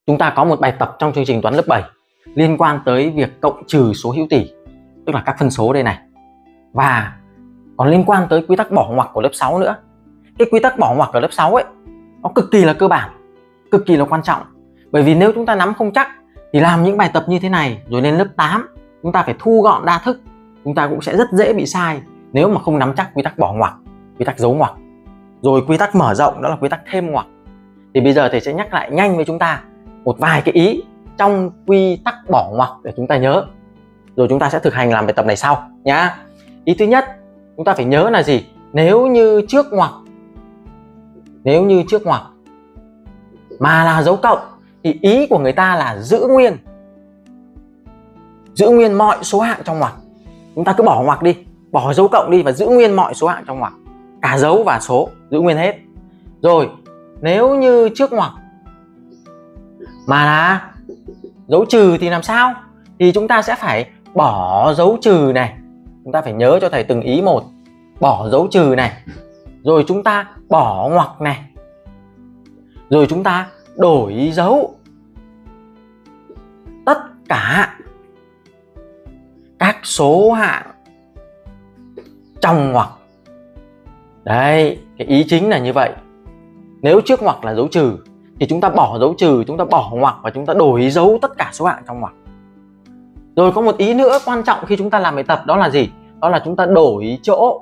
Chúng ta có một bài tập trong chương trình toán lớp 7 liên quan tới việc cộng trừ số hữu tỉ, tức là các phân số đây này. Và còn liên quan tới quy tắc bỏ ngoặc của lớp 6 nữa. Cái quy tắc bỏ ngoặc ở lớp 6 ấy, nó cực kỳ là cơ bản, cực kỳ là quan trọng. Bởi vì nếu chúng ta nắm không chắc thì làm những bài tập như thế này rồi lên lớp 8 chúng ta phải thu gọn đa thức, chúng ta cũng sẽ rất dễ bị sai nếu mà không nắm chắc quy tắc bỏ ngoặc, quy tắc giấu ngoặc. Rồi quy tắc mở rộng đó là quy tắc thêm ngoặc. Thì bây giờ thầy sẽ nhắc lại nhanh với chúng ta một vài cái ý trong quy tắc bỏ ngoặc để chúng ta nhớ. Rồi chúng ta sẽ thực hành làm bài tập này sau nhá. Ý thứ nhất, chúng ta phải nhớ là gì? Nếu như trước ngoặc mà là dấu cộng thì ý của người ta là giữ nguyên mọi số hạng trong ngoặc. Chúng ta cứ bỏ ngoặc đi, bỏ dấu cộng đi và giữ nguyên mọi số hạng trong ngoặc, cả dấu và số giữ nguyên hết. Rồi nếu như trước ngoặc mà là dấu trừ thì làm sao? Thì chúng ta sẽ phải bỏ dấu trừ này. Chúng ta phải nhớ cho thầy từng ý một. Bỏ dấu trừ này, rồi chúng ta bỏ ngoặc này, rồi chúng ta đổi dấu tất cả các số hạng trong ngoặc. Đấy, cái ý chính là như vậy. Nếu trước ngoặc là dấu trừ thì chúng ta bỏ dấu trừ, chúng ta bỏ ngoặc và chúng ta đổi dấu tất cả số hạng trong ngoặc. Rồi có một ý nữa quan trọng khi chúng ta làm bài tập đó là gì? Đó là chúng ta đổi chỗ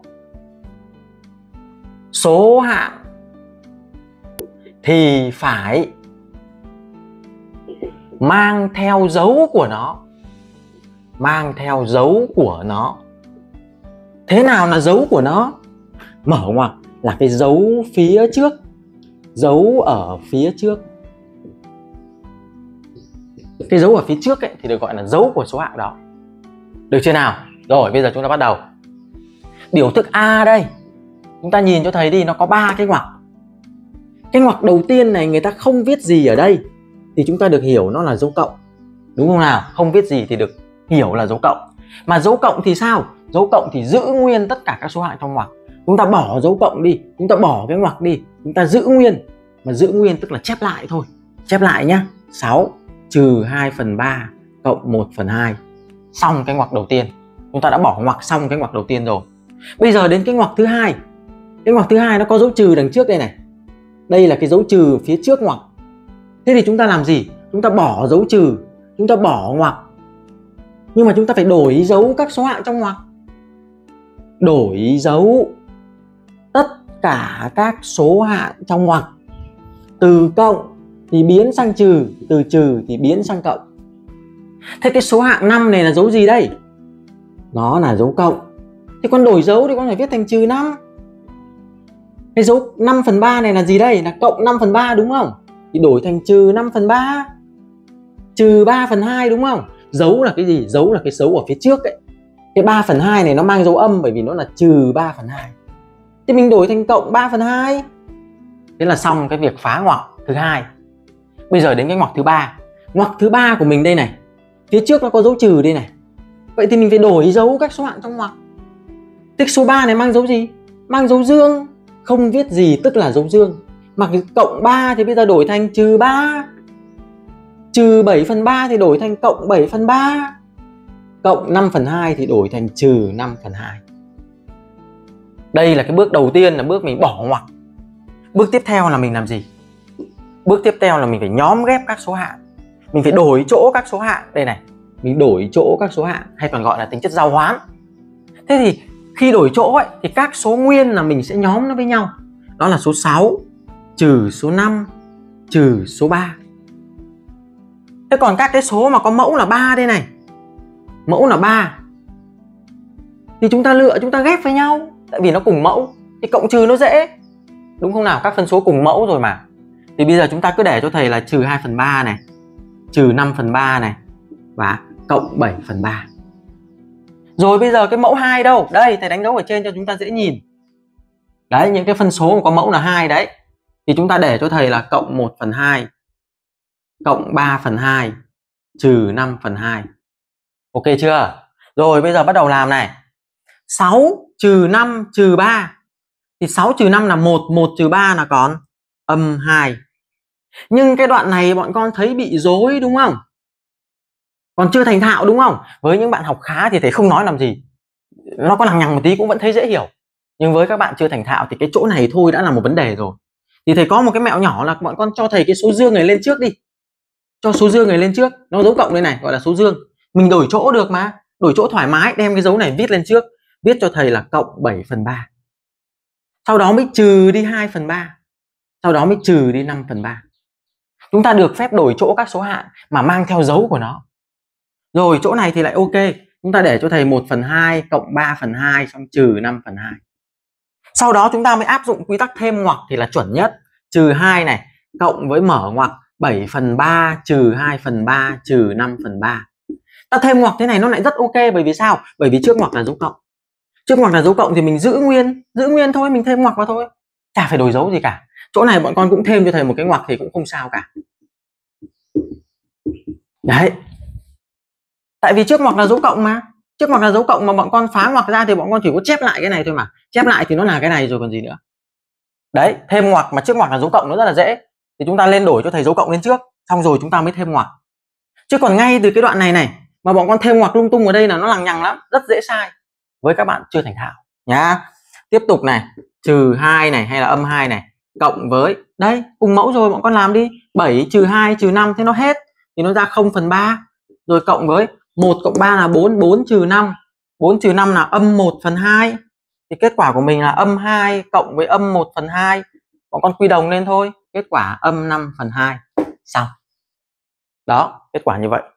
số hạng thì phải mang theo dấu của nó. Thế nào là dấu của nó? Mở ngoặc là cái dấu phía trước, dấu ở phía trước. Cái dấu ở phía trước ấy thì được gọi là dấu của số hạng đó. Được chưa nào? Rồi bây giờ chúng ta bắt đầu. Biểu thức A đây, chúng ta nhìn cho thầy đi, nó có 3 cái ngoặc. Cái ngoặc đầu tiên này người ta không viết gì ở đây thì chúng ta được hiểu nó là dấu cộng, đúng không nào? Không viết gì thì được hiểu là dấu cộng. Mà dấu cộng thì sao? Dấu cộng thì giữ nguyên tất cả các số hạng trong ngoặc. Chúng ta bỏ dấu cộng đi, chúng ta bỏ cái ngoặc đi, chúng ta giữ nguyên. Mà giữ nguyên tức là chép lại thôi. Chép lại nhá. 6 trừ 2/3 cộng 1/2. Xong cái ngoặc đầu tiên. Chúng ta đã bỏ ngoặc xong cái ngoặc đầu tiên rồi. Bây giờ đến cái ngoặc thứ hai. Cái ngoặc thứ hai nó có dấu trừ đằng trước đây này. Đây là cái dấu trừ phía trước ngoặc. Thế thì chúng ta làm gì? Chúng ta bỏ dấu trừ, chúng ta bỏ ngoặc. Nhưng mà chúng ta phải đổi dấu các số hạng trong ngoặc. Đổi dấu tất cả các số hạng trong ngoặc. Từ cộng thì biến sang trừ, từ trừ thì biến sang cộng. Thế cái số hạng 5 này là dấu gì đây? Nó là dấu cộng. Thế con đổi dấu thì con phải viết thành trừ 5. Cái dấu 5/3 này là gì đây? Là cộng 5/3 đúng không? Thì đổi thành trừ 5/3, trừ 3/2 đúng không? Dấu là cái gì? Dấu là cái dấu ở phía trước ấy. Cái 3/2 này nó mang dấu âm bởi vì nó là trừ 3/2. Thì mình đổi thành cộng 3/2. Thế là xong cái việc phá ngoặc thứ hai. Bây giờ đến cái ngoặc thứ ba. Ngoặc thứ ba của mình đây này, phía trước nó có dấu trừ đây này. Vậy thì mình phải đổi dấu các số hạng trong ngoặc. Tích số 3 này mang dấu gì? Mang dấu dương. Không viết gì tức là dấu dương. Mà cái cộng 3 thì bây giờ đổi thành trừ 3. Trừ 7/3 thì đổi thành cộng 7/3. Cộng 5/2 thì đổi thành trừ 5/2. Đây là cái bước đầu tiên, là bước mình bỏ ngoặc. Bước tiếp theo là mình làm gì? Bước tiếp theo là mình phải nhóm ghép các số hạng. Mình phải đổi chỗ các số hạng. Đây này, mình đổi chỗ các số hạng, hay còn gọi là tính chất giao hoán. Thế thì khi đổi chỗ ấy, thì các số nguyên là mình sẽ nhóm nó với nhau. Đó là số 6 trừ số 5 trừ số 3. Thế còn các cái số mà có mẫu là 3 đây này, mẫu là 3, thì chúng ta lựa, chúng ta ghép với nhau. Tại vì nó cùng mẫu thì cộng trừ nó dễ, đúng không nào? Các phân số cùng mẫu rồi mà. Thì bây giờ chúng ta cứ để cho thầy là trừ 2/3 này, trừ 5/3 này và cộng 7/3. Rồi bây giờ cái mẫu 2 đâu? Đây, thầy đánh dấu ở trên cho chúng ta dễ nhìn. Đấy, những cái phân số mà có mẫu là 2 đấy. Thì chúng ta để cho thầy là cộng 1/2, cộng 3/2, trừ 5/2. Ok chưa? Rồi bây giờ bắt đầu làm này. 6 trừ 5 trừ 3. Thì 6 trừ 5 là 1, 1 trừ 3 là còn -2. Nhưng cái đoạn này bọn con thấy bị rối đúng không? Còn chưa thành thạo đúng không? Với những bạn học khá thì thầy không nói làm gì, nó có lằng nhằng một tí cũng vẫn thấy dễ hiểu. Nhưng với các bạn chưa thành thạo thì cái chỗ này thôi đã là một vấn đề rồi. Thì thầy có một cái mẹo nhỏ là bọn con cho thầy cái số dương này lên trước đi. Cho số dương này lên trước, nó dấu cộng đây này gọi là số dương. Mình đổi chỗ được mà, đổi chỗ thoải mái, đem cái dấu này viết lên trước. Viết cho thầy là cộng 7/3. Sau đó mới trừ đi 2/3. Sau đó mới trừ đi 5/3. Chúng ta được phép đổi chỗ các số hạng mà mang theo dấu của nó. Rồi chỗ này thì lại ok, chúng ta để cho thầy 1/2 cộng 3/2 xong trừ 5/2. Sau đó chúng ta mới áp dụng quy tắc thêm ngoặc thì là chuẩn nhất. Trừ 2 này cộng với mở ngoặc 7/3 trừ 2/3 trừ 5/3. Ta thêm ngoặc thế này nó lại rất ok, bởi vì sao? Bởi vì trước ngoặc là dấu cộng. Trước ngoặc là dấu cộng thì mình giữ nguyên thôi, mình thêm ngoặc vào thôi. Chả phải đổi dấu gì cả. Chỗ này bọn con cũng thêm cho thầy một cái ngoặc thì cũng không sao cả. Đấy. Tại vì trước ngoặc là dấu cộng mà. Trước ngoặc là dấu cộng mà bọn con phá ngoặc ra thì bọn con chỉ có chép lại cái này thôi mà. Chép lại thì nó là cái này rồi còn gì nữa. Đấy, thêm ngoặc mà trước ngoặc là dấu cộng nó rất là dễ. Thì chúng ta lên đổi cho thầy dấu cộng lên trước, xong rồi chúng ta mới thêm ngoặc. Chứ còn ngay từ cái đoạn này này mà bọn con thêm ngoặc lung tung ở đây là nó lằng nhằng lắm, rất dễ sai với các bạn chưa thành thạo nhá. Tiếp tục này, trừ 2 này hay là âm 2 này cộng với đây cùng mẫu rồi bọn con làm đi, 7 trừ 2 trừ 5 thế nó hết thì nó ra 0/3, rồi cộng với 1 cộng 3 là 4, 4 trừ 5, 4 trừ 5 là âm 1/2, thì kết quả của mình là âm 2 cộng với âm 1/2, bọn con quy đồng lên thôi, kết quả âm 5/2. Xong đó, kết quả như vậy.